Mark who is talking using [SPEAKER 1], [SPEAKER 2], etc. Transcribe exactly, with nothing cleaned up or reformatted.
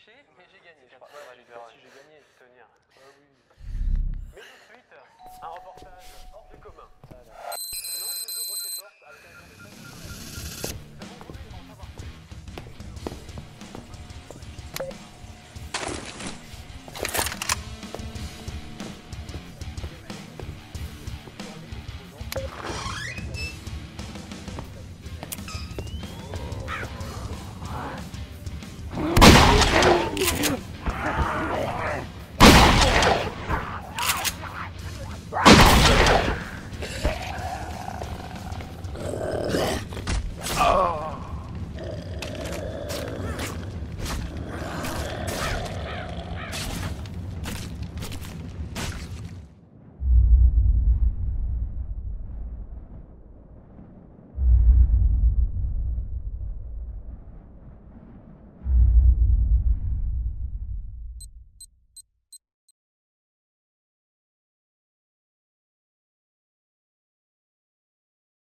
[SPEAKER 1] triché, mais j'ai gagné. Je crois.
[SPEAKER 2] Ouais,
[SPEAKER 1] Ouais,
[SPEAKER 2] super,
[SPEAKER 1] si
[SPEAKER 2] ouais.
[SPEAKER 1] j'ai gagné.
[SPEAKER 2] Tenir.
[SPEAKER 1] Ah oui. Mais tout de suite, un reportage hors du commun.
[SPEAKER 2] Ah, là.
[SPEAKER 1] Non, je vous ouvre ces portes avec un grand message. Nous avons voulu en savoir plus.
[SPEAKER 3] Yeah.